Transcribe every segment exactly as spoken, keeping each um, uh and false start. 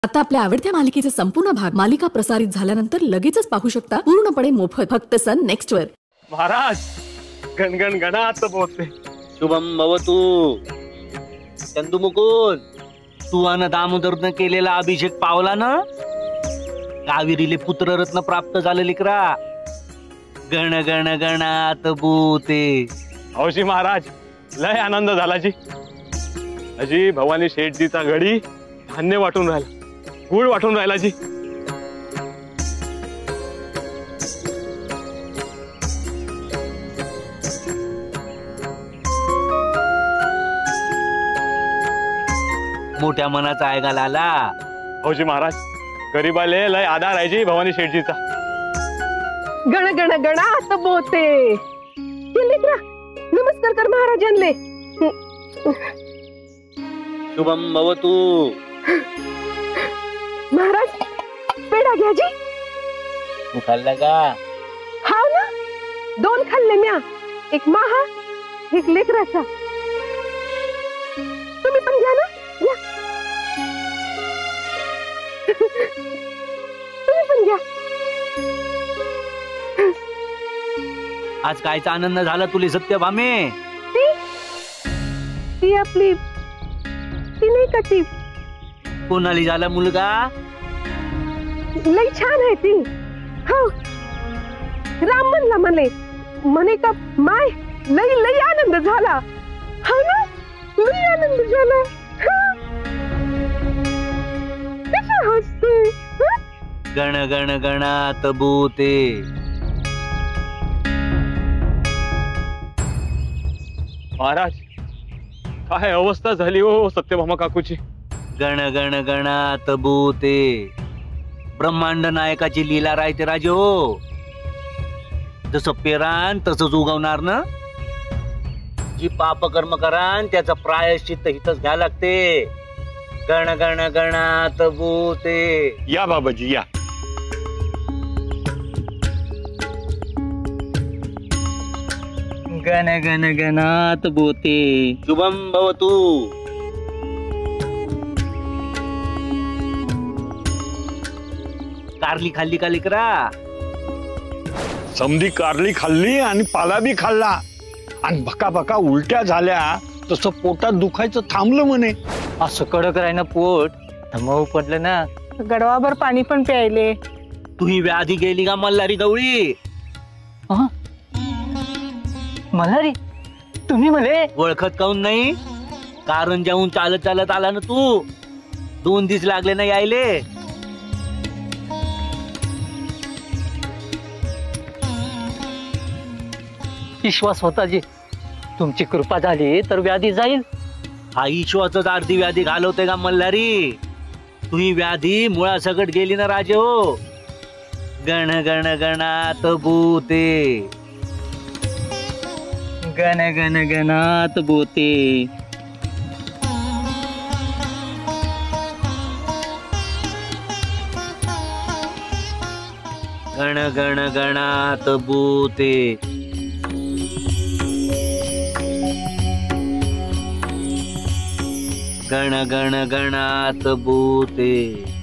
आता आपल्या आवडत्या मालिकेचे संपूर्ण भाग मालिका प्रसारित झाल्यानंतर लगेचच पाहू शकता पूर्णपणे मोफत फक्त सन नेक्स्ट वर। महाराज गणगण गणात बोलते। शुभम भवतु। चंदू मुकुंद, तू अन दामोदरनं केलेला अभिषेक पावला ना? कावेरीले पुत्ररत्न प्राप्त झालं लेकरा। गण गण गणात बोते। हौशी महाराज लय आनंद झाला जी। अजी भवानी शेठजीचा घडी धान्य वाटून राहिला, गुळ वाटून राहिला जी। मोठ्या मनाचा आहे का लाला? हौशी महाराज गरीबाले लय आधार आहे जी भवानी शेठजीचा। गण गण गणात बोते। नमस्कार कर महाराजांले। शुभम भवतु। महाराज पेढा घ्या जी। तू खाल्ला का? हाव ना, दोन खाल्ले म्या, एक माहा एक लेकराचा। तुम्ही पण घ्या ना, घ्या। तुम्ही पण घ्या। आज कायचा आनंद झाला तुले सत्यभामे? ती ती आपली ती नाही का ती कोणाली झाला मुलगा? लई छान आहे ती। हो राम म्हणला म्हणे म्हणे का माय लई लई आनंद झाला। हो ना, लई आनंद झाला। कशा हसते? गण गण गणात बोते। महाराज काय अवस्था झाली हो सत्यभामा काकूची। गण गण गणात बोते। ब्रह्मांड नायकाची लीला राहते राजे हो। जसं पेरान तसंच उगवणार ना। जी पाप कर्म करान त्याचं प्रायश्चित्त हितच घ्या लागते। गण गण गणात बोते। या बाबाजी या। गण गण गणात बोते। शुभम भवतु। कारली खाल्ली का लेकरा? समधी कारली खाल्ली आणि पाला बी खाल्ला आणि भका भका उलट्या झाल्या, तसं पोटात दुखायचं थांबलं म्हणे। असं कडक राहिना पोट मऊ पडलं ना। गडवाभर पाणी पण प्यायले। तू ही व्याधी गेली का मल्हारी गवळी? मल्हारी तुम्ही मले ओळखत काऊन नाही? कारण जाऊन चालत चालत आला ना तू। दोन दिवस लागले ना यायले। विश्वास होता जी, तुमची कृपा झाली तर व्याधी जाईल। हा ईश्वाच अर्धी व्याधी घालवते का मल्हारी? तू ही व्याधी मुळासकट गेली ना राजे हो। गण गण गणात बोते। गण गण गणात बोते। गण गण गणात बोते। गण गण गणात बोते।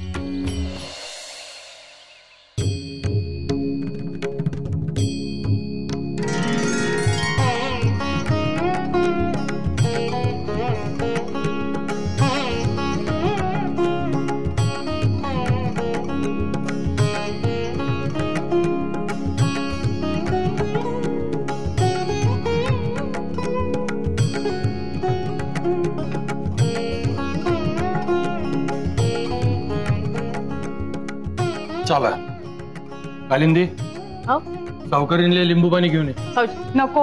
चला कालिंदी, सावकारींले लिंबू पाणी घेऊन ये। नको,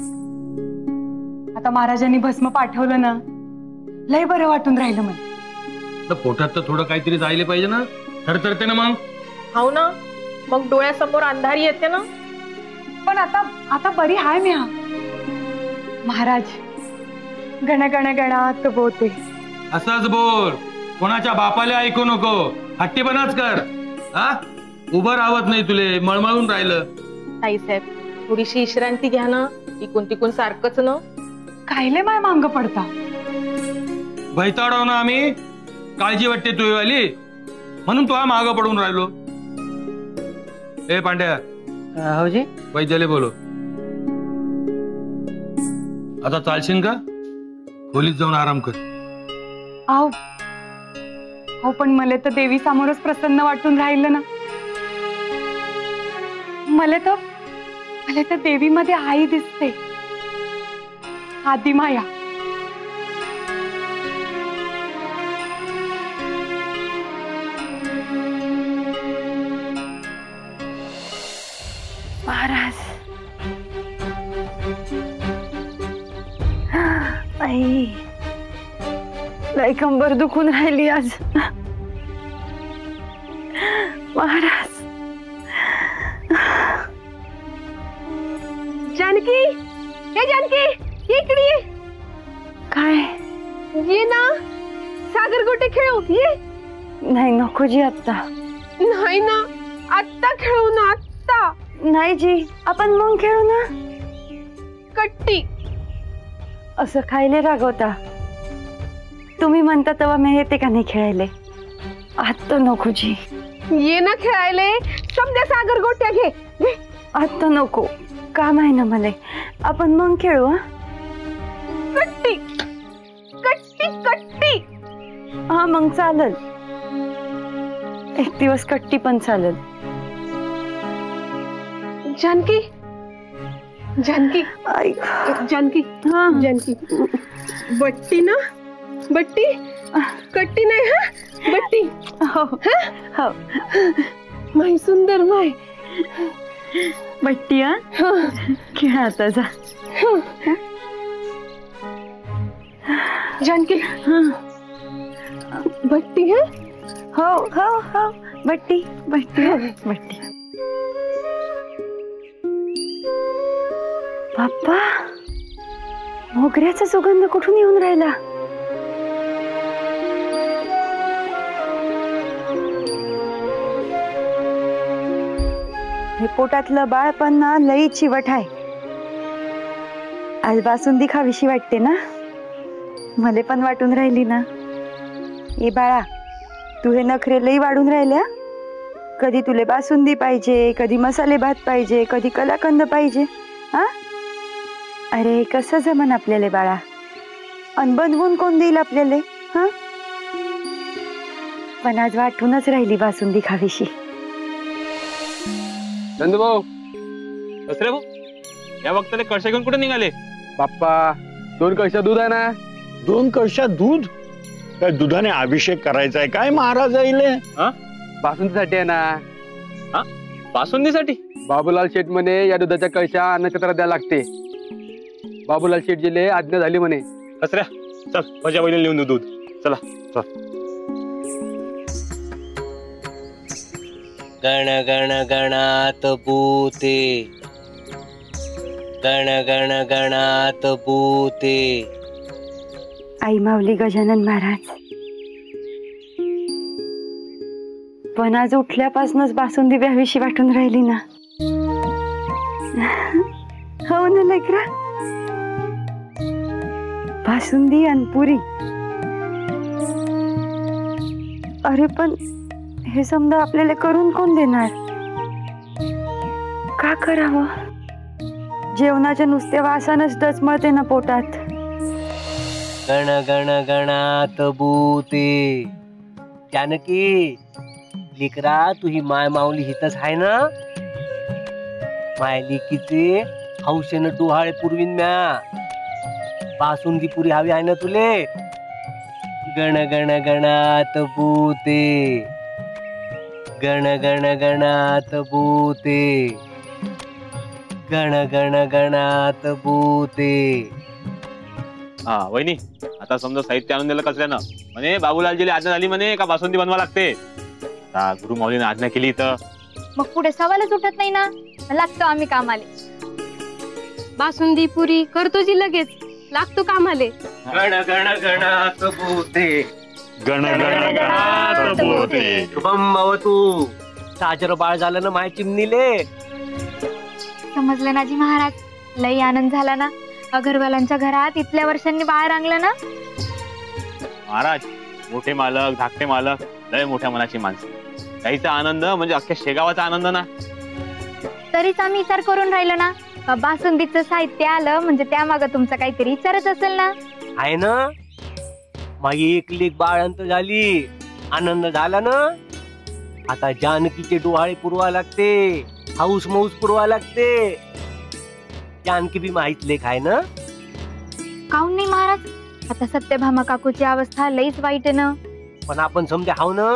आता महाराजांनी भस्म पाठवलं ना, लय बरं वाटून राहिलं मला। पोटात तर थोडं काहीतरी जायला पाहिजे ना, थरथरते ना मग। हो ना, मग डोळ्यासमोर अंधारी येते ना। पण आता आता बरी हाय मी। हा महाराज गण गण गणात बोते। असंच बोल, कोणाच्या बापाला ऐकू नको, हट्टीपणाच कर। हा उभं राहत नाही तुले, मळमळून राहिलं। ताईसाहेब थोडीशी विश्रांती घ्या ना, इकून तिकून सारखंच ना। कायले माय मांग पडता? भैताडव ना आम्ही, काळजी वाटते तुझीवाली। म्हणून तो मागं पडून राहिलो. ए पांड्या, हो जी. वैद्याला बोलो. आता चालशील का? खोलीत जाऊन आराम कर. आहो हो, पण मला तर देवी समोरच प्रसन्न वाटून राहिलं ना. मला तर मला तर देवीमध्ये आई दिसते, आदिमाया. महाराज, आई लय कंबर दुखून राहिली आज. महाराज. जानकी, हे जानकी, इकडे ये. काय? ये ना, सागर गोटे खेळू ये. नाही नको जी, आत्ता नाही ना, आत्ता खेळू ना, आत्ता नाही जी, आपण मग खेळू ना. कट्टी. असं खायले रागवता. तुम्ही म्हणता तेव्हा मी येते का नाही खेळायले. आत्ता नको जी. ये ना खेळायले. समजा सागर गोट्या घे. आत्ता नको, काम आहे ना मला. आपण मग खेळू. हा कट्टी कट्टी कट्टी. हा मग चालेल. एक दिवस कट्टी पण चालेल. जानकी, जानकी, ऐक जानकी, हा जानकी, बट्टी ना, बट्टी, कट्टी नाही. हा बट्टी. हो हो. माय सुंदर माय बट्टी. हा खेळ आता जा. जानकी, बट्टी. है हो हो हो. बट्टी बट्टी बट्टी. बाप्पा, मोगऱ्याचा सुगंध कुठून येऊन राहिला. हे पोटातलं बाळ पण ना लई चिवट आहे. आज बासुंदी खावीशी वाटते ना. मले पण वाटून राहिली ना. ए बाळा, तू हे नखरे लई वाढून राहिल्या. कधी तुले बासुंदी पाहिजे, कधी मसाले भात पाहिजे, कधी कलाकंद पाहिजे. हा अरे कसं जमन आपल्याला बाळा. अन बनवून कोण देईल आपल्याला. हा पण आज वाटूनच राहिली बासुंदी खावीशी. नंदभाऊ, कसरे भाऊ, या वक्ताला कळशा घेऊन कुठे निघाले? बाप्पा, दोन कळशा दूध आहे ना. दोन कळशा दूध? काय दुधाने अभिषेक करायचा आहे काय महाराज आईले? बासुंदीसाठी आहे ना. हा बासुंदीसाठी? बाबूलाल शेठ म्हणे या दुधाच्या कळशा अन्नछत्रात द्यायला लागते. बाबूलाल शेठ जिले आज्ञा झाली म्हणे. कसऱ्या, चल माझ्या वहिनीला लिहून देऊ दूध. चला चल. गण गण गणात भूते, गण गण गणात भूते. आई माऊली गजानन महाराज, पण आज उठल्यापासूनच बासुंदी व्यावीशी वाटून राहिली ना. हो ना लेकरा. बासुंदी आणि पुरी. अरे पण हे समजा आपल्याला करून कोण देणार. का करावं. जेवणाच्या नुसत्या वासानच दचमळते ना पोटात. गण गण गणात भूते. जानकी लेकरा, तू ही माय माऊली हितच आहे ना. माय लेकीचे हौशेनं डोहाळे पुरवीन म्या. बासुंदी पुरी हवी आहे ना तुले. गण गण गणात भूते, गण गण गणात भूते, गण गण गणात भूते. हा वहिनी, आता समजा साहित्य आणून दिलं कचऱ्यानं. म्हणे बाबूलालजीला आज्ञा झाली म्हणे का बासुंदी बनवा लागते. आता गुरु माऊलीने आज्ञा केली तर मग पुढे सवालच उठत नाही ना. लागतो आम्ही कामाले. बासुंदी पुरी करतो जी लगेच. लागतो कामाले. गण गण गणात भूते, गण गण गणात भूते. शुभम भवतु. साजर बाळ झालं ना माय चिमनीले. समजलं ना जी महाराज. लई आनंद झाला ना. अगरवालांच्या घरात इतल्या वर्षांनी बाळ रांगलं ना. महाराज, मोठे मालक धाकटे मालक लय मोठ्या मनाची माणसं. गाईचा आनंद म्हणजे अख्ख्या शेगावाचा आनंद ना. तरीच आम्ही विचार करून राहिलो ना का बासुंदीचं साहित्य आलं म्हणजे त्यामागं तुमचा काहीतरी विचारच असेल ना. आहे ना, माझी एक लेक बाळंत झाली, आनंद झाला ना. आता जानकीचे डोहाळे पुरवा लागते, हाऊस मौस पुरवा लागते. जानकी बी माहीत लेख आहे ना. काहून नाही महाराज, आता सत्यभामा काकूची अवस्था लईच वाईट आहे ना. पण आपण समजा हाव ना.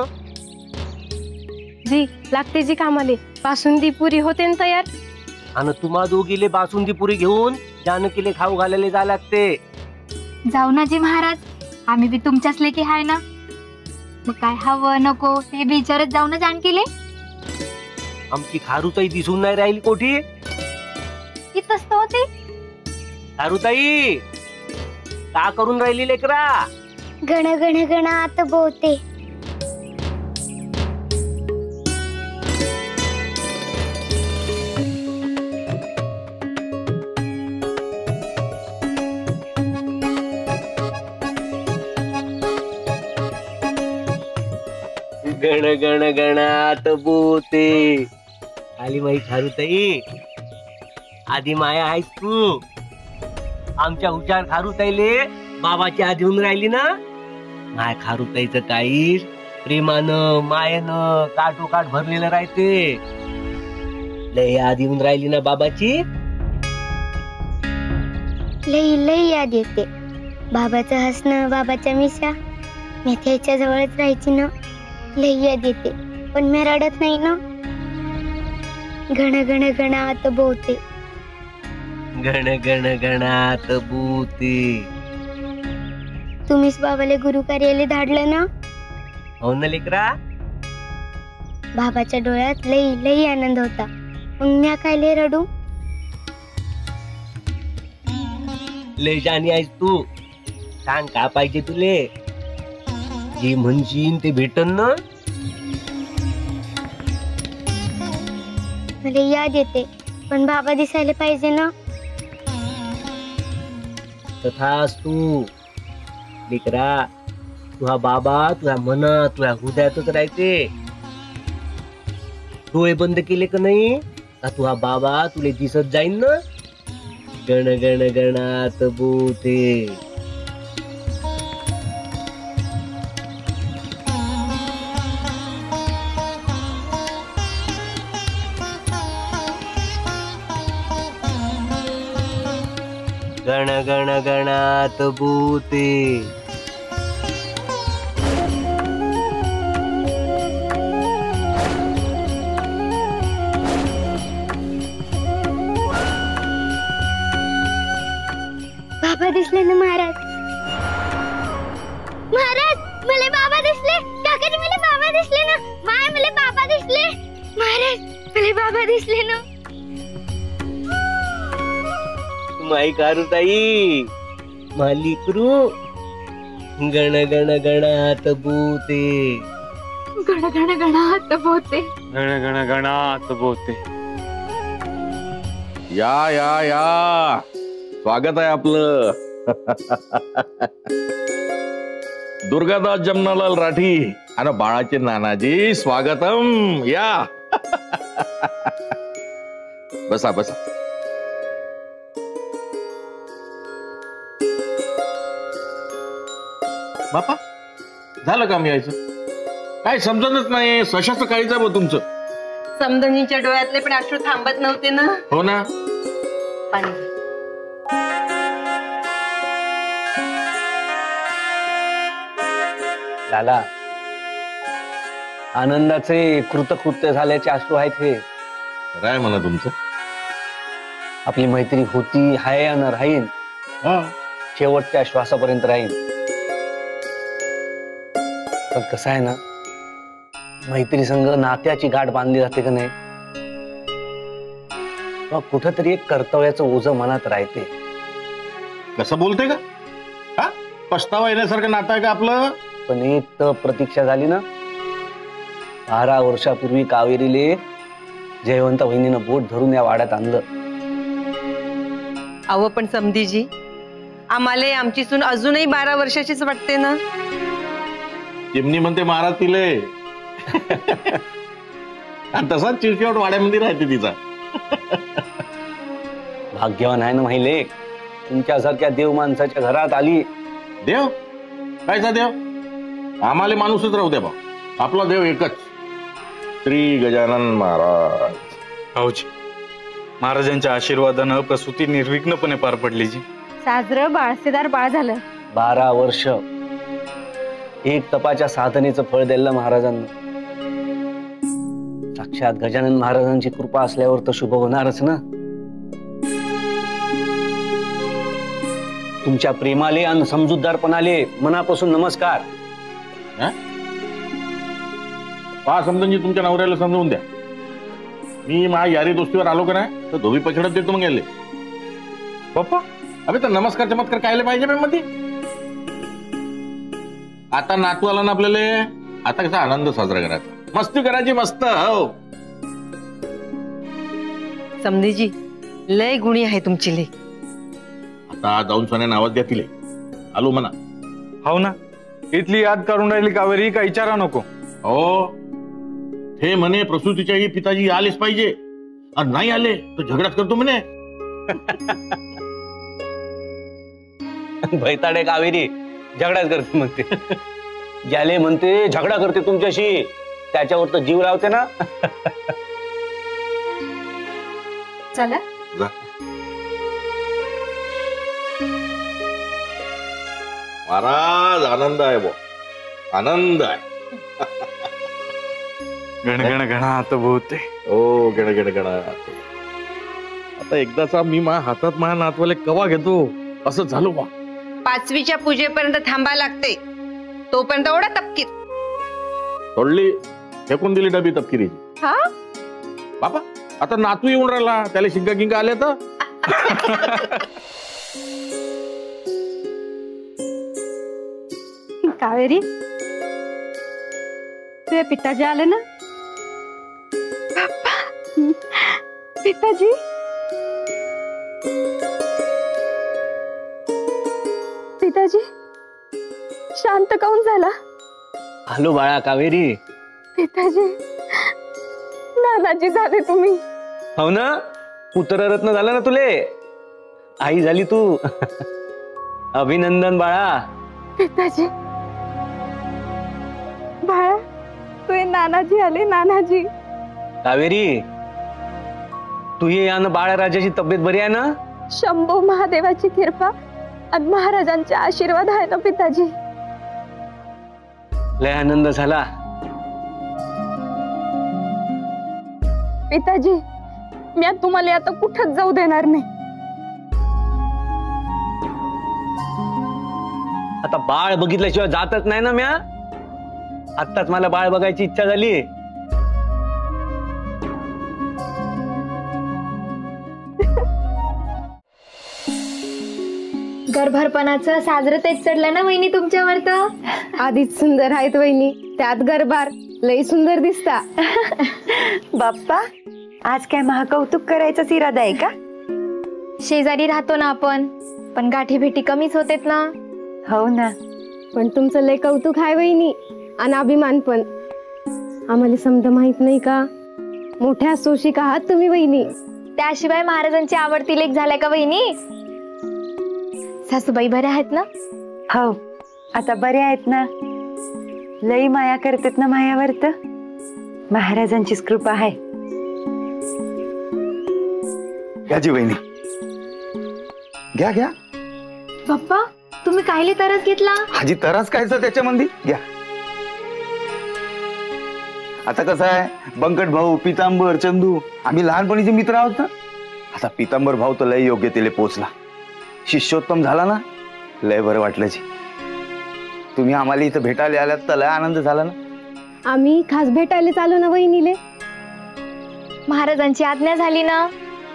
जी लागते जी कामाले, बासुंदी पुरी होते ना तयार. आणि तुम्हा दोघीले बासुंदी पुरी घेऊन जानकीले खाऊ घालायला जा लागते. जाऊ ना जी महाराज, आम्ही बी तुमच्याच लेकी आहे ना. मग काय हवं नको ते बी विचारत जाऊ ना जानकीले. आमची खारुताई दिसून नाही राहिली कोठी. इथंच तर होती. खारुताई का करून राहिली लेकरा. गण गण गणात बोते. गण गण गणात बोते. आली माई खारुताई. आधी माया आहेस तू. आमच्या हुशार खारुताईले बाबाची आधी होऊन राहिली ना. माय खारुताईचं काही प्रेमानं मायेनं काठोकाठ भरलेलं राहते. लय आधी होऊन राहिली ना बाबाची. लई लई याद येते बाबाचं हसणं, बाबाच्या मिशा. मी त्याच्या जवळच राहायची ना. लई याद येते पण मी रडत नाही ना. गण गण गणात बोते. गण गण गणात बोते. तुम्हीच बाबाले गुरु कार्याला धाडलं ना. हो ना लेकरा. बाबाच्या डोळ्यात लई लई आनंद होता. मग मी काय लय रडू. लय जाणी आहेस तू. सांग का पाहिजे तुले. जे म्हणशील ते भेटन ना. मला याद येते पण बाबा दिसायला पाहिजे ना. तथाच तू लेकरा. तुझा बाबा तुझ्या मनात तुझ्या हृदयातच राहते. डोळे बंद केले का नाही का तुझा बाबा तुले दिसत जाईन ना. गण गण गणात बोते. गण गण गणात बोते. बाबा दिसले ना महाराज. महाराज मला बाबा दिसले. काकाजी मला बाबा दिसले ना. माय मला बाबा दिसले. महाराज मला बाबा दिसले ना. माई खारुताई मालिकरू. गण गण गणात बोते. गण गण गणात बोते. गण गण गणात बोते. या या या स्वागत आहे आपलं. दुर्गादास जमनालाल राठी आणि बाळाचे नानाजी स्वागतम. या बसा बसा. बापा झालं काम यायचं. काय समजतच नाही. सशाचं काळीच आहे तुमचं. समदनीच्या डोळ्यातले पण अश्रू थांबत नव्हते ना. हो ना. लाला आनंदाचे कृतकृत्य झाल्याचे अश्रू आहेत हे. काय म्हणा तुमचं. आपली मैत्री होती हाय आणि राहील. शेवटच्या श्वासापर्यंत राहील. पण कसं आहे ना, मैत्री संघ नात्याची गाठ बांधली जाते का नाही मग कुठंतरी एक कर्तव्याचं ओझं मनात राहते. कसं बोलते का. हा पस्तावा येण्यासारखं नातं आहे का आपलं. पण एक तर प्रतीक्षा झाली ना. बारा वर्षापूर्वी कावेरीले जयवंत वहिनीनं बोट धरून या वाड्यात आणलं. अव पण समधीजी आम्हाला आमची सून अजूनही बारा वर्षाचीच वाटते ना. चिमणी म्हणते महाराज तिले आणि तसाच चिरचिवट वाड्यामध्ये राहते तिचा. भाग्यवान आहे ना माहिले, तुमच्यासारख्या देव माणसाच्या घरात आली. देव कायचा देव? आम्हाला माणूसच राहू द्या बा, आपला देव एकच, श्री गजानन महाराज. भाऊजी, महाराजांच्या आशीर्वादानं प्रसूती निर्विघ्नपणे पार पडली जी. साजरं बाळसेदार बाळ झालं. बारा वर्ष एक तपाच्या साधनेचं फळ दिलं महाराजांना. साक्षात गजानन महाराजांची कृपा असल्यावर तर शुभ होणारच ना. तुमच्या प्रेमाले आणि समजूतदारपणाले मनापासून नमस्कार. पहा समजून तुमच्या नवऱ्याला समजवून द्या. मी माझ्या यारी दोस्तीवर आलो का नाही तर धोबी पछडत देतो मग गेले. पप्पा अबे तर नमस्कार चमत्कार कायले पाहिजे मध्ये. आता नातू आला ना आपल्याला, आता कसा आनंद साजरा करायचा, मस्ती करायची मस्त. हो समधीजी लय गुणी आहे तुमची लय. आता जाऊन सोन्याने आवाज द्या तिले, आलो म्हणा. हो ना, इथली याद करून राहिली कावेरी का विचारा नको. हो हे म्हणे प्रसूतीच्या पिताजी आलेच पाहिजे, आणि नाही आले तर झगडाच करतो म्हणे. भैताडे कावेरी झगडाच करते म्हणते. ज्याले म्हणते झगडा करते तुमच्याशी, त्याच्यावर तर जीव लावते ना. चला महाराज आनंद आहे बो, आनंद आहे. गणगण गणात बोते. हो गण गण गण. आता एकदाचा मी माझ्या हातात माझ्या नातवाले कवा घेतो असं झालो बा. पाचवीच्या पूजेपर्यंत थांबा लागते, तोपर्यंत ओढा तपकीर. सोडली फेकून दिली डबी तपकिरीची. हा बाबा आता नातू येऊन राहिला, त्याला शिंगा गिंगा आल्या तर. कावेरी तुझे पिताजी आले ना. पिताजी पिताजी शांत काऊन झाला. हॅलो बाळा कावेरी. पिताजी नानाजी झाले तुम्ही. हो ना, पुत्ररत्न झाला ना तुले, आई झाली तू. अभिनंदन बाळा. पिताजी बाळा तुझे नानाजी आले. नानाजी. कावेरी तू ये यानं बाळराजाची तब्येत बरी आहे ना. शंभो महादेवाची कृपा आणि महाराजांचे आशीर्वाद आहे ना पिताजी. लय आनंद झाला पिताजी. मी तुम्हाला आता कुठंच जाऊ देणार नाही. आता बाळ बघितल्याशिवाय जातच नाही ना म्या. आत्ताच मला बाळ बघायची इच्छा झाली. गरभारपणाचं साजरं तेच चढलं ना वहिनी तुमच्यावर. तर आधीच सुंदर आहेत वहिनी, त्यात गरबार लई सुंदर दिसता. बाप्पा आज काय महाकौतुक करायचाच इरादा आहे का. शेजारी राहतो ना आपण, पण गाठी भेटी कमीच होतेत ना. हो ना, पण तुमचं लय कौतुक आहे वहिनी, आणि अभिमान पण. आम्हाला समजा माहित नाही का, मोठ्या सोशिक आहात तुम्ही वहिनी. त्याशिवाय महाराजांची आवडती लेक झाल्या का वहिनी. सासूबाई बऱ्या आहेत ना. हो आता बरे आहेत ना. लई माया करतात ना मायावर. तर महाराजांचीच कृपा आहे. घ्या जी वहिनी, घ्या घ्या. पप्पा तुम्ही कायले तरच घेतला. हाजी तरच कायचं त्याच्यामध्ये घ्या. आता कसं आहे, बंकट भाऊ, पितांबर, चंदू आम्ही लहानपणीचे मित्र आहोत ना. आता पितांबर भाऊ तर लय योग्यतेले पोचला, शिष्योत्तम झाला ना. लय बरं वाटलं जी. तुम्ही आम्हाला इथं भेटायला आल्यात तर लय आनंद झाला ना. आम्ही खास भेटायला चालू ना वहिनीले. महाराजांची आज्ञा झाली ना.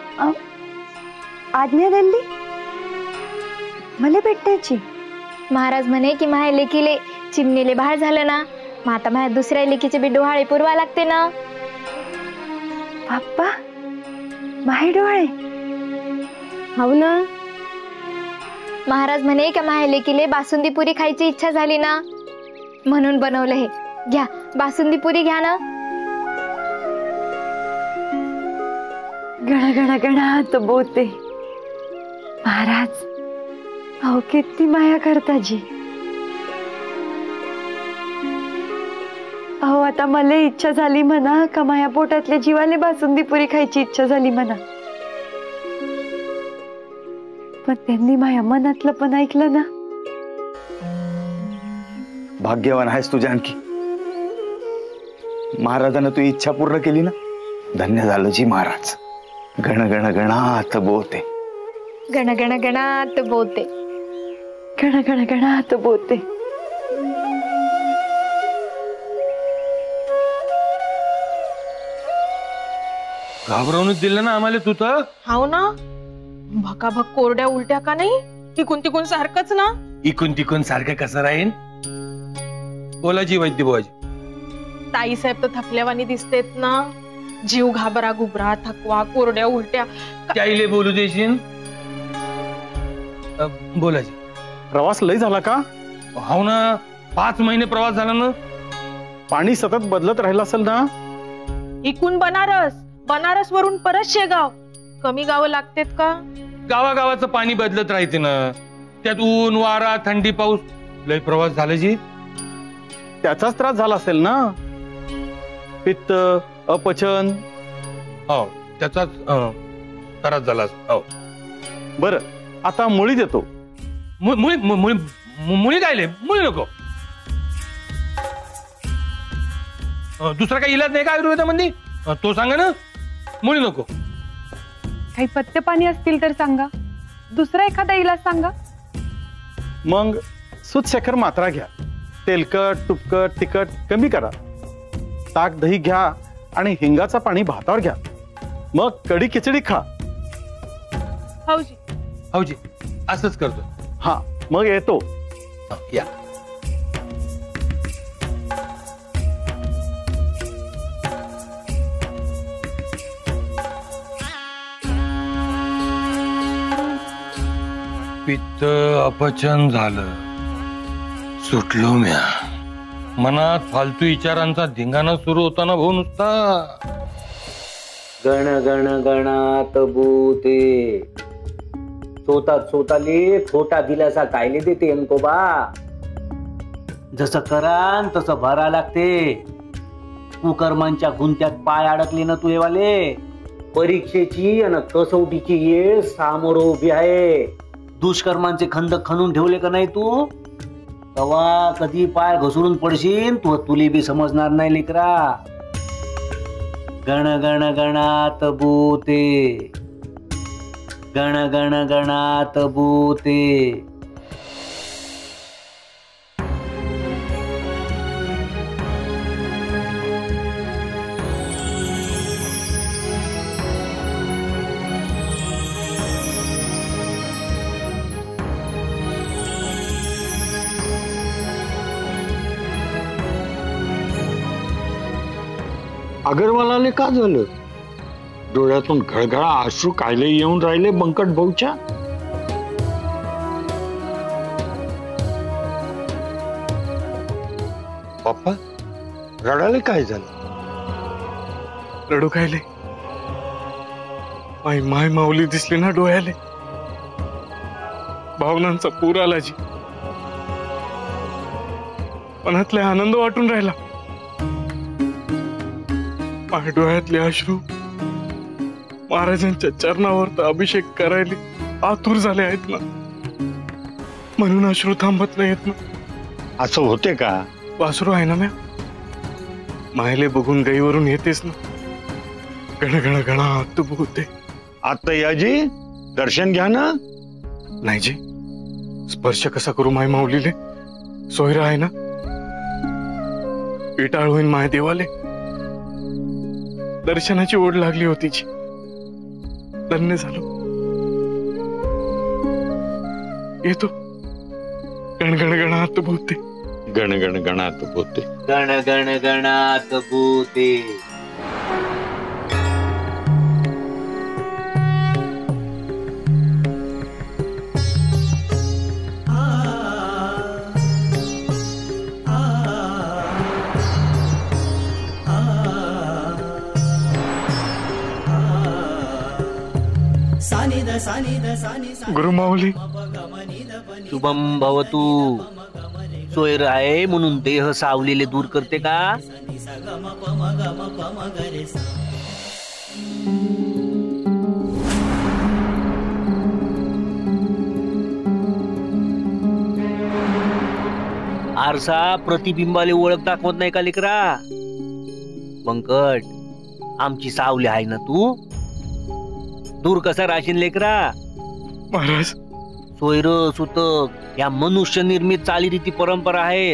आज्ञा झाली मला भेटायची. महाराज म्हणे की माझ्या लेकीले चिमणीले बाळ झालं ना, मग आता माझ्या दुसऱ्या लेकीचे बी डोहाळे पुरवा लागते ना. बाप्पा माहे डोहाळे. हो ना. महाराज म्हणे का माझ्या लेकीले बासुंदी पुरी खायची इच्छा झाली ना, म्हणून बनवलं हे. घ्या बासुंदी पुरी घ्या ना. गणा गणा गणात बोते. महाराज अहो किती माया करता जी. अहो आता मला इच्छा झाली म्हणा का माया पोटातल्या जीवाले बासुंदी पुरी खायची इच्छा झाली म्हणा. पण त्यांनी माया मनातलं पण ऐकलं ना. भाग्यवान आहेस तू जानकी. महाराजांना तू इच्छा पूर्ण केली ना. धन्य झालं जी महाराज. गण गण गणात बोते. गण गण गणात बोते. गण गण गणात बोते. घाबरवून दिलं ना आम्हाला तू तर. हाव ना. भकाभक कोरड्या उलट्या का नाही. तिकून तिकून सारखंच ना. इकून तिकून सारखं कसं राहीन. बोला जी वैद्य बुवाजी. ताई साहेब तर थकल्यावानी दिसतेत ना. जीव घाबरा घुबरा थकवा कोरड्या उलट्या. त्याईले बोलू देशील. बोला जी. प्रवास लय झाला का. हो ना. पाच महिने प्रवास झाला ना. पाणी सतत बदलत राहिलं असेल ना. इकून बनारस बनारस वरून परत शेगाव. कमी गावं लागतेत का. गावागावाचं पाणी बदलत राहते ना. त्यात ऊन वारा थंडी पाऊस लय प्रवास झाला जी. त्याचाच त्रास झाला असेल ना. पित्त अपचन. हो त्याचाच त्रास झाला. हो बर आता मुळी देतो. मुळी मुळी मुळी कायले. मुळी नको. दुसरा काही इलाज नाही का आयुर्वेदामध्ये. तो सांगा ना. मुळी नको. काही पथ्य पाणी असतील तर सांगा. दुसरा एखादा इलाज सांगा. मग सुतशेखर मात्रा घ्या. तेलकट तुपकट तिखट कमी करा. ताक दही घ्या आणि हिंगाचा पाणी भातावर घ्या. मग कढी खिचडी खा. हौजी हौजी असंच करतो. हा मग येतो. या. पित्त अपचन झालं. सुटलो म्या. मनात फालतू विचारांचा धिंगाणा सुरू होता ना भाऊ नुसता. गण गण गणात बोते. सोता सोताले खोटा दिलासा कायले देते अंकोबा. जसं करान तसं भरा लागते. कुकर्मांच्या गुंत्यात पाय अडकले ना तुझेवाले. परीक्षेची आणि कसोटीची येळ सामोर उभी आहे. दुष्कर्मांचे खंदक खणून ठेवले का नाही तू. तवा कधी पाय घसरून पडशील तू तुले बी समजणार नाही लेकरा. गण गण गणात बोते. गण गण गणात बोते. अगरवालाले का झालं. डोळ्यातून घळघळा अश्रू कायले येऊन राहिले बंकट भाऊच्या. बाप्पा रडायला काय झालं. रडू कायले. माय माय माऊली दिसली ना डोळ्याले. भावनांचा पूर आला जी. मनातले आनंद वाटून राहिला. माझ्या डोळ्यातले अश्रू महाराजांच्या चरणावर तर अभिषेक करायला आतुर झाले आहेत ना. म्हणून अश्रू थांबत नाहीत ना. असं होते का. वासरू आहे ना म्या. मायले बघून गाईवरून येतेस ना. गण गण गणात बोते. आता याजी दर्शन घ्या ना. नाही जी. स्पर्श कसा करू माय माऊलीले. सोयरा आहे ना. पिटाळ होईन माय देवाले. दर्शनाची ओढ लागली होती जी. धन्य झालो. येतो. गण गण गणात बोते. गण गण गणात बोते. गण गण गणात बोते. गुरुमाऊली शुभम भवतु. सोयर आहे म्हणून देह सावलेले दूर करते का? आरसा प्रतिबिंबाले ओळख दाखवत नाही का लेकरा? बंकट, आमची सावली आहे ना तू, दूर कसा राशीन लेकरा? महाराज, सोयर सुतक या मनुष्य निर्मित चालीरीती परंपरा आहेत.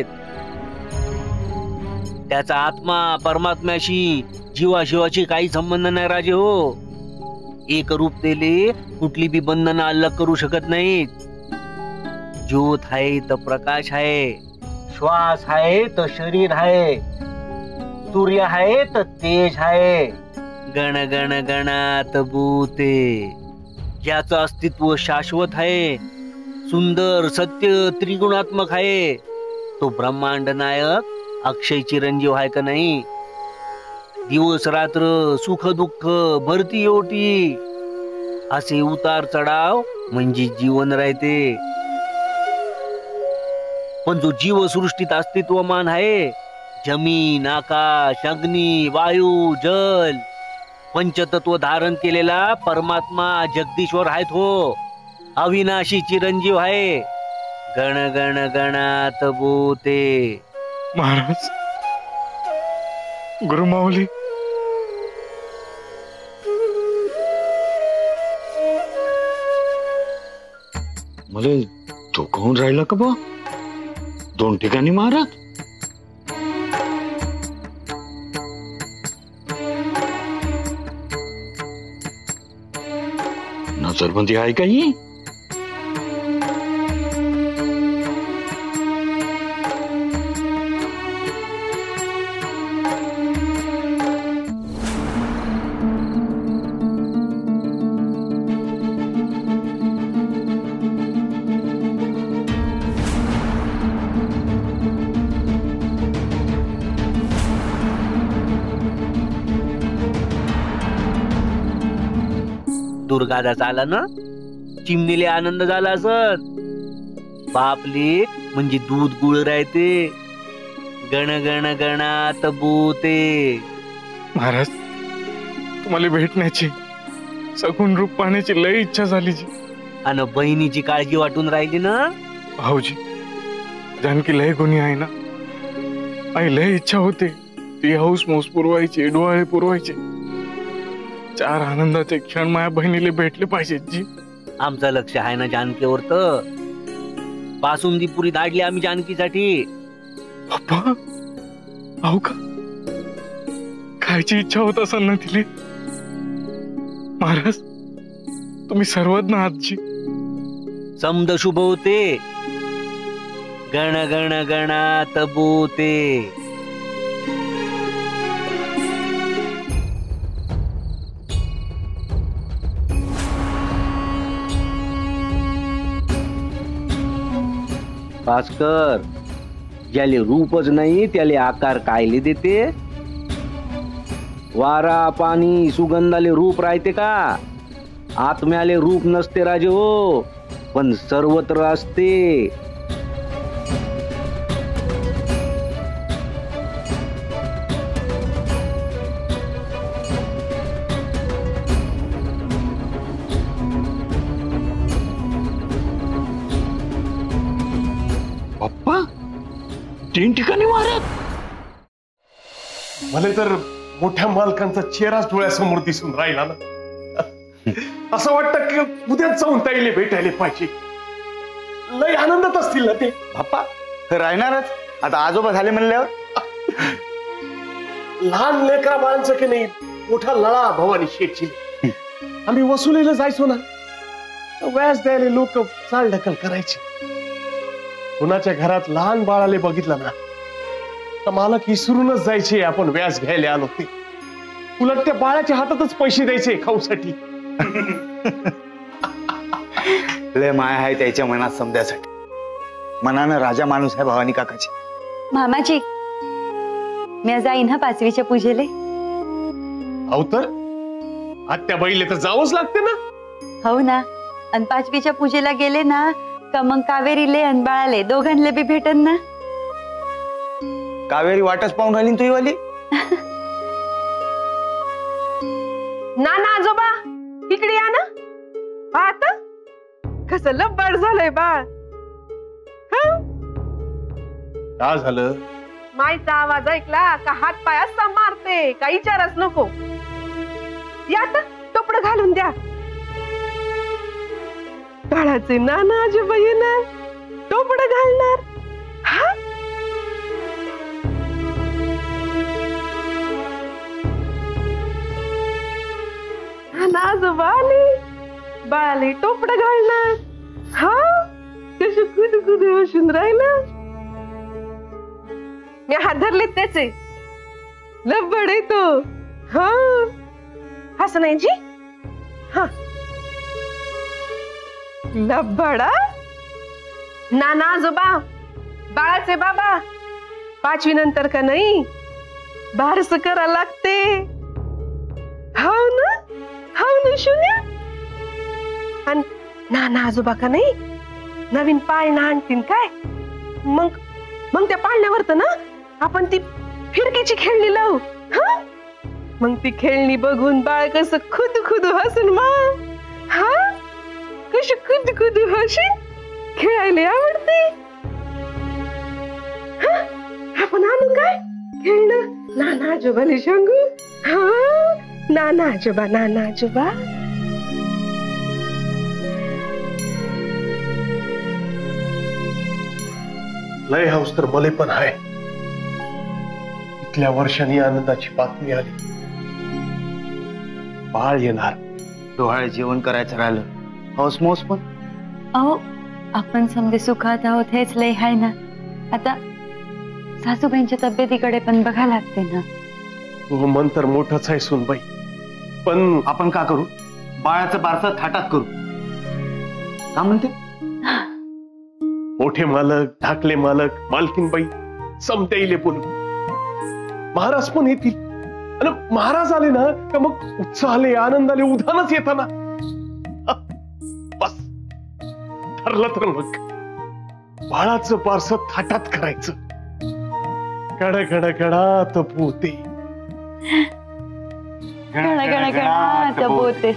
त्याचा आत्मा परमात्म्याशी जीवाशिवाशी काही संबंध नाही राजे हो. एक रूपतेले कुठली बी बंधनं अलग करू शकत नाहीत. ज्योत आहे तर प्रकाश आहे, श्वास आहे तर शरीर आहे, सूर्य आहे तर तेज आहे. गण गण गणात भूते, ज्याचं अस्तित्व शाश्वत आहे, सुंदर सत्य त्रिगुणात्मक आहे, तो ब्रह्मांड नायक अक्षय चिरंजीव आहे का नाही? दिवस रात्र सुख दुःख भरती ओटी असे उतार चढाव म्हणजे जीवन राहते. पण जो जीवसृष्टीत अस्तित्वमान आहे, जमीन आकाश अग्नी वायू जल पंचतत्व धारण केलेला परमात्मा जगदीश्वर आहेत हो, अविनाशी चिरंजीव आहे. गण गण गणात भूते. महाराज, गुरुमाऊली, मला धोका होऊन राहिला का बा? दोन ठिकाणी महाराज. नजरबंदी आहे का ही? दुर्गादास आला ना, चिमणीले आनंद झाला असत. बापले म्हणजे दूध गुळ राहते. गण गण गणात भूते. महाराज, तुम्हाला भेटण्याची सगुण रूप पाहण्याची लय इच्छा झाली जी. आणि बहिणीची काळजी वाटून राहिली ना? भाऊजी, जानकी लय गुणी आहे ना, आई लय इच्छा होते ती हौस मौस पुरवायची, डोळे पुरवायचे. चार आनंदाचे क्षण माझ्या बहिणीला भेटले पाहिजेत जी. आमचं लक्ष आहे ना जानकीवर. तर बासुंदी पुरी धाडली आम्ही जानकीसाठी. पप्पा, अहो का खायची इच्छा होत असेल ना तिले? महाराज, तुम्ही सर्वज्ञ आहात जी. समद शुभ होते. गण गण गणात भूते. भास्कर, ज्याले रूपच नाही त्याले आकार कायले देते? वारा पाणी सुगंधाले रूप राहते का? आत्म्याले रूप नसते राजे हो, पण सर्वत्र असते. पप्पा, तीन ठिकाणी महाराज. मला तर मोठ्या मालकांचा चेहराच डोळ्यासमोर दिसून राहिला ना. असं वाटतं की उद्याच जाऊन ताईले भेटायला पाहिजे. लय आनंदात असतील ना ते. बाप्पा राहणारच आता, आजोबा झाले म्हणल्यावर. लहान लेकरा बाळांचं की नाही मोठा लळा भवानी शेठची. आम्ही वसुलीला जायचो ना, व्याज द्यायला लोक चाल ढकल करायचे. कुणाच्या घरात लहान बाळाले बघितलं ना तर मालक विसरूनच जायचे आपण व्याज घ्यायला आलो ते. उलट त्या बाळाच्या हातातच पैसे द्यायचे खाऊसाठी. लय माया आहे त्याच्या मनात समजायसाठी. मनानं राजा माणूस आहे भवानी काकाची. मामाजी, मी जाईन हा पाचवीच्या पूजेले. अहो तर आत्या बाईले तर जावंच लागते ना. हो ना, आणि पाचवीच्या पूजेला गेले ना का मग कावेरीले आणि बाळाले दोघांले बी भेटन ना. कावेरी वाटच पाहून राहिली तुझी वाली. ना ना आजोबा इकडे या ना. आता कसं लब्बड झालंय बाळ. काय झालं? मायचा आवाज ऐकला का हात पाय असा मारते का विचारच नको. या आता टोपड घालून द्या. बाळाचे नाना आजोबा येणार टोपड घालणार. हा नाना आजोबा आले बाळाले टोपड घालणार. हा कशी कुद कुद हसून राहिलं. मी हात धरले त्याचे लब्बड आहे तो. हा हसं नाही जी. हा लब्बडा. नाना आजोबा बाळाचे बाबा पाचवी नंतर का नाही बारस करा लागते. हो ना हो ना शून्य. आणि नाना आजोबा का नाही नवीन पाळणा आणतील काय. मग मग त्या पाळण्यावर तर ना आपण ती फिरकीची खेळणी लावू. हा मग ती खेळणी बघून बाळ कसं खुद खुद हसून मग. हा कशी खुद खुद हसून खेळायला आवडते. आपण आणू काय खेळणं नाना आजोबाला सांगू. हा नाना आजोबा नाना आजोबा. लय हाऊस तर मले पण आहे. इथल्या वर्षांनी आनंदाची बातमी आली. बाळ येणार. डोहाळे जेवण करायचं राहिलं. हौस मौस पण. अहो आपण समजे सुखात आहोत हेच लय हाय ना. आता सासूबाईंच्या तब्येतीकडे पण बघा लागते ना. हो मन तर मोठंच आहे सुनबाई. पण आपण का करू बाळाचं बारसं थाटात करू. का म्हणते मोठे मालक धाकले मालक मालकीनबाई समते येईल बोलू. महाराज पण येतील. आणि महाराज आले ना का मग उत्साह आले आनंद आले उधानच येताना. बस ठरलं तर मग बाळाचं बारसं थाटात करायचं. गड गड गडात पोते गण गण गणात बोते.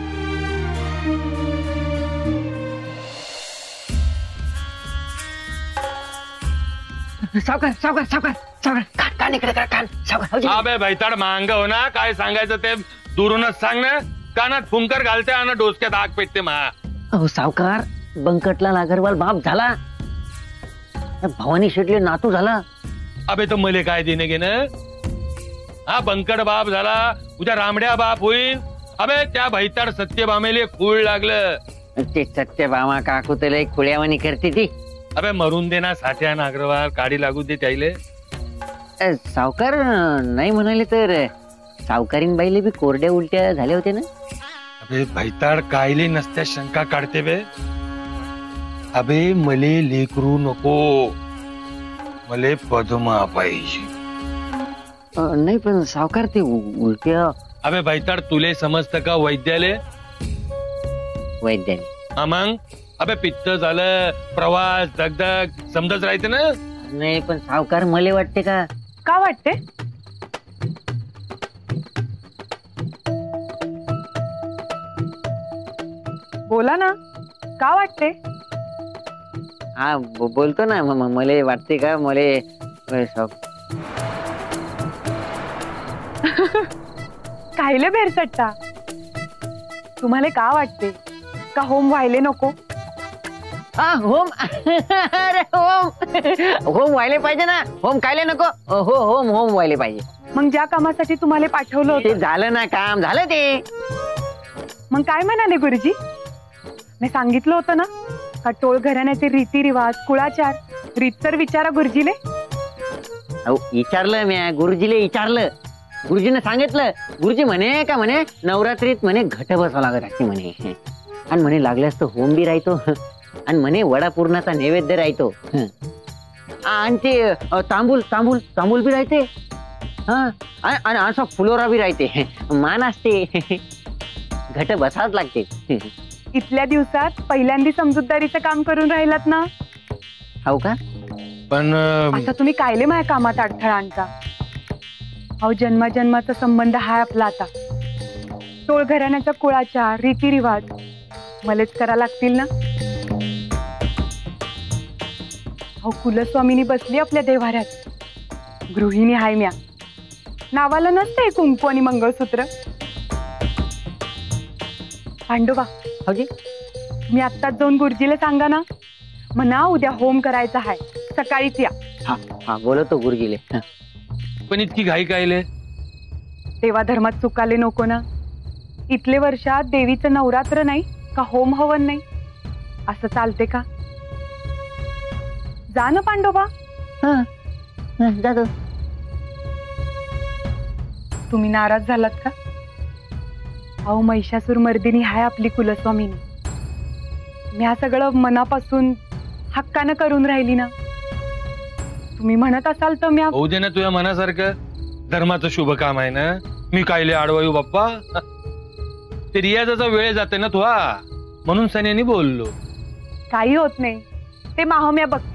सावकार सावकार सावकार सावकार कान कान इकडे करा कान. सावकार अबे भैताड मांग हो ना. काय सांगायचं ते दुरूनच सांग ना. कानात फुंकर घालते आणि डोसक्यात आग पेटते मा. अहो सावकार बंकटलाल अगरवाल बाप झाला. भवानी शेटले नातू झाला. अबे तो मले काय देणे घेणं. हा बंकट बाप झाला उद्या रामड्या बाप होईल. अबे त्या भैताड सत्यभामेले खूळ लागलं. ते सत्यभामा काकू त्याला एक खुळ्यावानी करते ती. अबे मरून दे ना साठ्यान अग्रवाल. काडी लागू दे त्याले. सावकार नाही म्हणाले तर सावकारीन बाईले बी कोरड्या उलट्या झाल्या होत्या ना. अबे भैताड कायले नसत्या शंका काढते बे. अबे मले लेकरू नको. मले पद्मा पाहिजे. नाही पण सावकार ते उलट्या. अबे भैताड तुले समजत का वैद्याले. वैद्याले मग अबे पित्त झालं प्रवास दगदग समजच राहते ना. नाही पण सावकार मले वाटते का. का वाटते. बोला ना का वाटते. हा बोलतो ना मले वाटते का मले. कायले भेरसट्टा. तुम्हाला का वाटते का होम व्हायले नको. हा होम. अरे होम होम व्हायले पाहिजे ना. होम कायले नको. हो होम होम व्हायले पाहिजे. मग ज्या कामासाठी तुम्हाला पाठवलं ते झालं ना काम झालं ते. मग काय म्हणाले गुरुजी. मी सांगितलं होतं ना का टोळ घराण्याचे रीतिरिवाज कुळाचार रीतसर विचारा गुरुजीले. अहो विचारलं मी गुरुजीले विचारलं. गुरुजीने सांगितलं. गुरुजी म्हणे का म्हणे नवरात्रीत म्हणे घट बसावं लागत असते म्हणे. आणि म्हणे लागल्यास तर होम बी राहतो. आणि म्हणे वडा पूर्णाचा नैवेद्य राहतो. आणि ते तांबूल तांबूल तांबूल बी राहते. हा आणि असा फुलोरा बी राहते. मान असते. घट बसावच लागते. इथल्या दिवसात पहिल्यांदा समजूतदारीचं काम करून राहिलात ना. हो का? पण आता तुम्ही कायले माझ्या कामात अडथळा आणता. अहो जन्माजन्माचा संबंध हाय आपला. आता टोळ घराण्याचा कुळाचार रीतिरिवाज मलाच करा लागतील ना. अहो कुलस्वामिनी बसली आपल्या देव्हाऱ्यात. गृहिणी हाय म्या. नावाला नसते कुंकू आणि मंगळसूत्र. पांडोबा हौजी मी आत्ताच जाऊन गुरुजीला सांगा ना. म्हणा उद्या होम करायचा हाय, सकाळीच या. हा हा बोलतो गुरुजीले. पण इतकी घाई कायले? देवा धर्मात चुकाले नको ना. इथले वर्षात देवीचं नवरात्र नाही का होम हवन नाही असं चालते का? जा ना पांडोबा. जातो. तुम्ही नाराज झालात का? अहो महिषासूर मर्दिनी हाय आपली कुलस्वामिनी. मी हा सगळं मनापासून हक्कानं करून राहिली ना. तुम्ही म्हणत असाल तर मी होऊ दे ना तुझ्या मनासारखं. धर्माचं शुभ काम आहे ना. मी कायले आडवायू बाप्पा. ते रियाजाचा वेळ जाते ना तुला म्हणून सन्यानी बोललो. काही होत नाही. ते माहम्या बघते.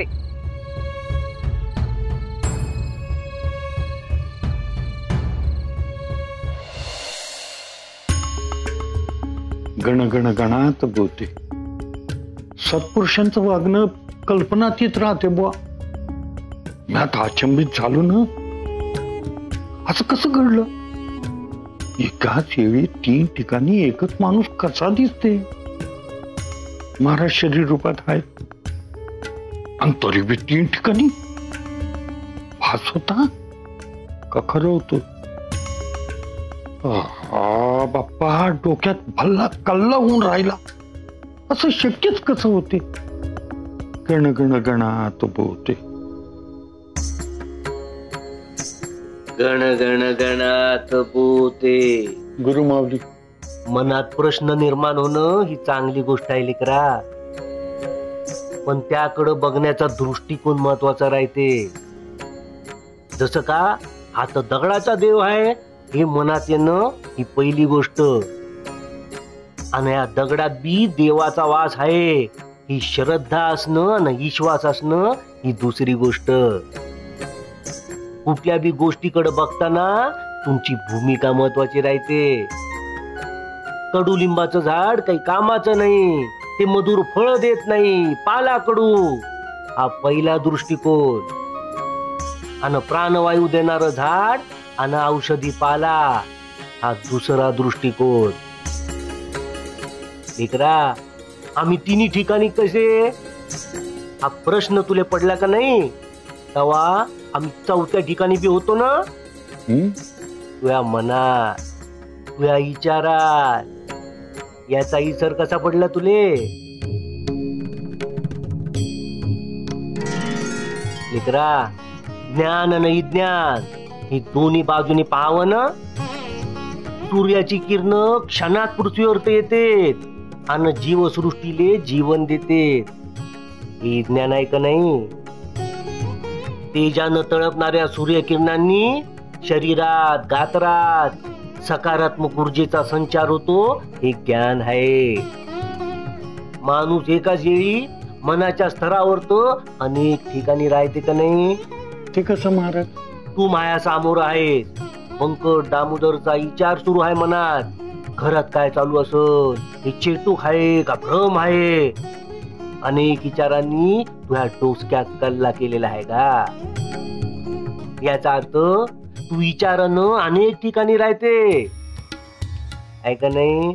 गण गण गणात बोलते. सत्पुरुषांचं वागणं कल्पनातीत राहते बुवा. मी आता अचंबित झालो ना. असं कसं घडलं? एकाच वेळी तीन ठिकाणी एकच माणूस कसा दिसते? महाराज शरीर रूपात आहे आणि तरी बी तीन ठिकाणी भास होता का खरं होतं? हा बाप्पा डोक्यात भल्ला कल्ला होऊन राहिला. असं शक्यच कसं होते? गण गण गणात बोलते. गण गण गणात बोते. गुरुमाऊली मनात प्रश्न निर्माण होणं ही चांगली गोष्ट आहे लेकरा. पण त्याकडे बघण्याचा दृष्टिकोन महत्वाचा राहते. जसं का हा तर दगडाचा देव आहे हे मनात येणं ही पहिली गोष्ट. आणि या दगडात बी देवाचा वास आहे ही श्रद्धा असणं आणि विश्वास असणं ही दुसरी गोष्ट. कुठल्या बी गोष्टीकडे बघताना तुमची भूमिका महत्वाची राहते. कडुलिंबाचं झाड काही कामाचं नाही. ते मधुर फळ देत नाही. पाला कडू हा पहिला दृष्टिकोन. आणि प्राणवायू देणारं झाड आणि औषधी पाला हा दुसरा दृष्टिकोन. लेकरा आम्ही तिन्ही ठिकाणी कसे? हा प्रश्न तुले पडला का नाही? तेव्हा आम्ही चौथ्या ठिकाणी बी होतो ना. तुझ्या मनात तुझ्या विचारात याचा विसर कसा पडला तुले? लेकरा ज्ञान आणि विज्ञान ही दोन्ही बाजूनी पाहावं ना. सूर्याची किरण क्षणात पृथ्वीवर येते आणि जीवसृष्टीले जीवन देते. हे ज्ञान आहे का नाही? तेजानं तळपणाऱ्या सूर्यकिरणांनी शरीरात गात्रात सकारात्मक ऊर्जेचा संचार होतो हे ज्ञान आहे. माणूस एकाच वेळी मनाच्या स्तरावर तो अनेक ठिकाणी राहते का नाही? ते कसं महाराज? तू माया समोर आहेस. बंकट दामोदरचा विचार सुरू आहे मनात. घरात काय चालू असं हे चेटूक आहे का भ्रम आहे? अनेक विचारांनी तुझ्या डोसक्यात कल्ला केलेला आहे का? याचा अर्थ तू विचारानं अनेक ठिकाणी राहते आहे का नाही?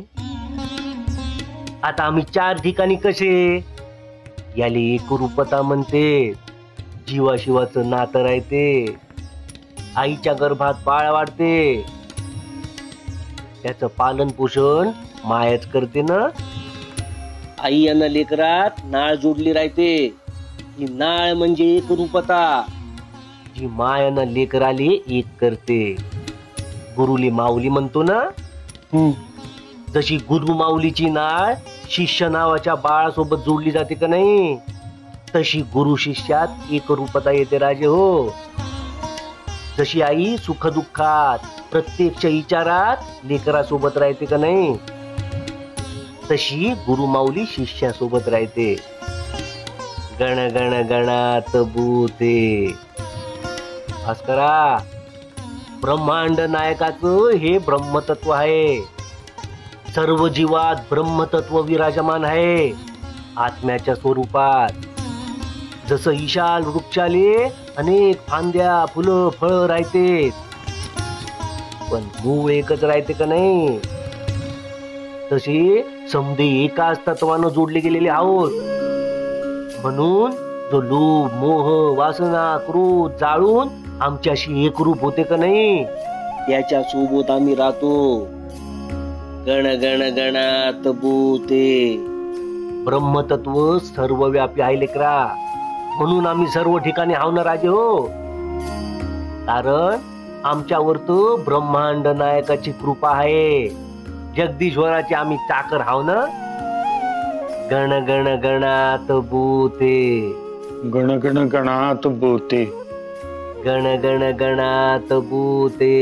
आता आम्ही चार ठिकाणी कसे? याले एकरूपता म्हणते. जीवाशिवाचं नातं राहते. आईच्या गर्भात बाळ वाढते. त्याचं पालन पोषण मायाच करते ना. आई आणि लेकरात नाळ जोडली राहते. ही नाळ म्हणजे एकरूपता जी मायानं लेकराले एक करते. गुरुली माऊली म्हणतो ना. जशी गुरु माऊलीची नाळ शिष्य नावाच्या बाळासोबत जोडली जाते का नाही, तशी गुरु शिष्यात एकरूपता येते राजे हो. जशी आई सुखदुःखात प्रत्यक्ष विचारात लेकरासोबत राहते का नाही, तशी गुरुमाऊली शिष्यासोबत राहते. गण गण गणात भूते. भास्करा, ब्रह्मांड नायकाचं हे ब्रह्मतत्व आहे. सर्व जीवात ब्रह्मतत्व विराजमान आहे आत्म्याच्या स्वरूपात. जसं ईशाल वृक्षाले अनेक फांद्या फुलं फळं राहते, पण मूळ एकच राहते का नाही, तसे समधे एकाच तत्वानं जोडले गेलेले आहोत. म्हणून जो लोभ मोह वासना क्रोध जाळून आमच्याशी एकरूप होते का नाही, त्याच्या सोबत आम्ही राहतो. गण गण गणात भूते. ब्रह्मतत्व सर्वव्यापी आहे लेकरा, म्हणून आम्ही सर्व ठिकाणी हाव ना राजे हो. कारण आमच्यावर तर ब्रह्मांड नायकाची कृपा आहे. जगदीश्वराची आम्ही चाकर हाव ना. गण गण गणात भूते. गण गण गणात भूते. गण गण गणात भूते.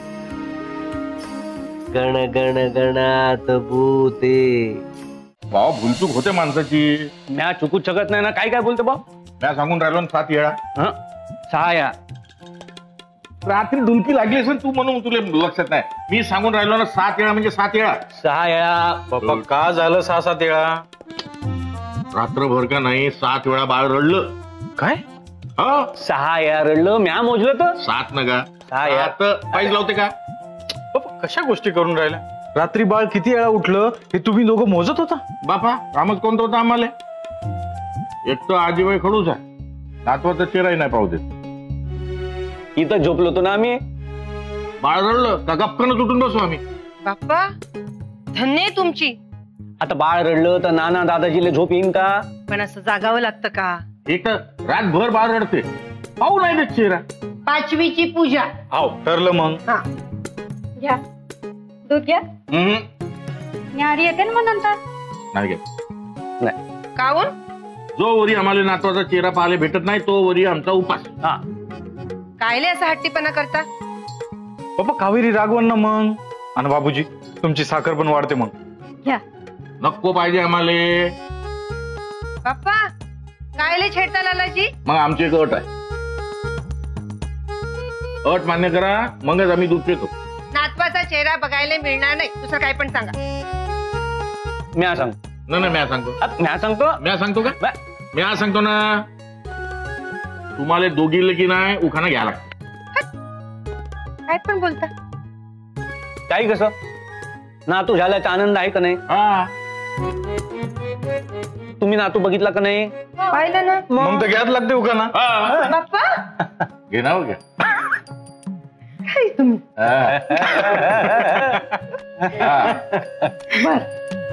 गण गण गणात भूते. भाव भूलचूक होते माणसाची. म्या चुकू शकत नाही ना. काय काय बोलतो भाऊ? म्या सांगून राहिलो ना सात वेळा. सहा या रात्री डुलकी लागली असेल तू म्हणून तुला लक्षात नाही. मी सांगून राहिलो ना सात वेळा म्हणजे सात वेळा. सहा वेळा बाप्पा का झालं सहा सात वेळा? रात्रभर का नाही सात वेळा बाळ रडलं. काय? हो सहा वेळा रडलं. म्या मोजलं तर सात न का? सहा वेळा पाहिजे लावते का? कशा गोष्टी करून राहिल्या? रात्री बाळ किती वेळा उठलं हे तुम्ही दोघं मोजत होता? बापा कामच कोणतं होतं आम्हाला? एक तर आजीबाई खडूच आहे, नातवाचा चेहराही नाही पाहू देत. इथं झोपलो होतो ना आम्ही. बाळ रडलं का गपकनच उठून बसू आम्ही. बाप्पा धन्य तुमची. आता बाळ रडलं तर नाना दादाजीला झोप येईन का? पण असं जागावं लागतं का? एक तर रातभर बाळ रडते, पाहू नाही देत चेहरा. पाचवीची पूजा. हाव ठरलं मग. घ्या दूध घ्या. न्यारी येते ना मग नंतर. नाही घेत. नाही. काऊन? जो वरी आम्हाला नातवाचा चेहरा पाहायला भेटत नाही तो वरी आमचा उपास. हा कायले असा हट्टीपणा करता? बाबा कावेरी रागवण ना मग. आणि बाबूजी तुमची साखर पण वाढते मग. घ्या. नको पाहिजे आम्हाला. बाप्पा कायले छेडता लालाजी? मग आमची एक अट आहे. अट मान्य करा मगच आम्ही दूध पितो. नातवाचा चेहरा बघायला मिळणार नाही. दुसरं काय पण सांगा. म्या सांग. ना ना म्या सांगतो. म्या सांगतो. म्या सांगतो का? म्या सांगतो ना. तुम्हाला दोघीले की नाही उखाणा घ्या लागतो. काय पण बोलता? काही कसं नातू झाल्याचा आनंद आहे का नाही? हा. तुम्ही नातू बघितला का नाही? पाहिलं ना. मग तर घ्याच लागते उखाणा. बाप्पा घे ना घ्या. काय तुम्ही? बर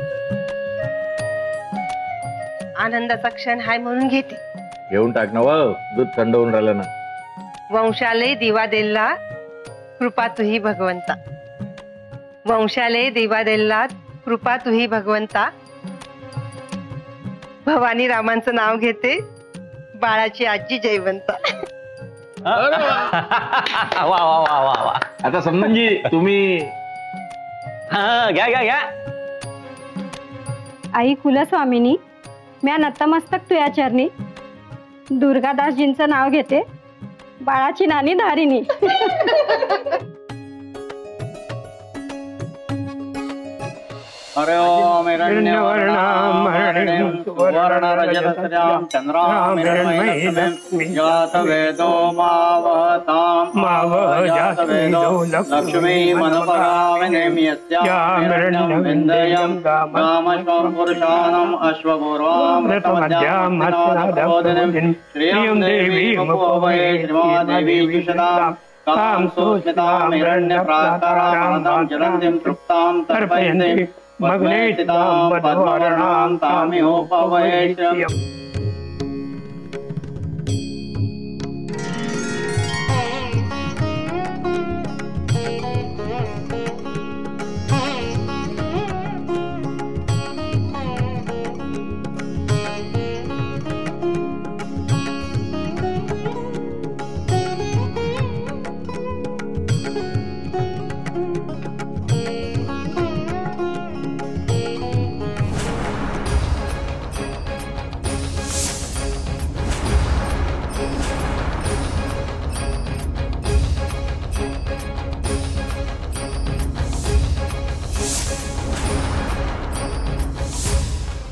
आनंदाचा क्षण हाय म्हणून घेते. घेऊन टाक ना. व दूध थंड होऊन राहिलं ना. वंशालय दिवा देल्ला कृपा तुही भगवंता. वंशालय दिवा देल्ला कृपा तुही भगवंता. भवानी रामांचं नाव घेते. बाळाची आजी जयवंता. वा वा वा वा वा. आता समजी तुम्ही. हा घ्या घ्या घ्या. आई कुलस्वामिनी म्या नतमस्तक तुया चरणी. दुर्गादासजींचं नाव घेते. बाळाची नानी धारिणी. हरे ओम हिरण्यवर्णां हरिणीं सुवर्णरजतस्यां चन्द्रां हिरण्मयीं जातवेदो मावहतां जातवेदो लक्ष्मीमनुपगामिनीं हिरण्यं विन्दयं कामश्वं पुरुषाणम् अश्वपूर्वामृतमध्यां हस्तिनादप्रबोधिनीं श्रियं देवीमुपवये श्रीमादेवी विशदां तां सुस्मितां हिरण्यप्राकारां ज्वलन्तीं तृप्तां तर्पयन्तीं मग्ने स्थितां पद्मवर्णां तामिहोपवये.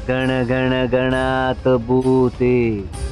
गण गण गणात भूते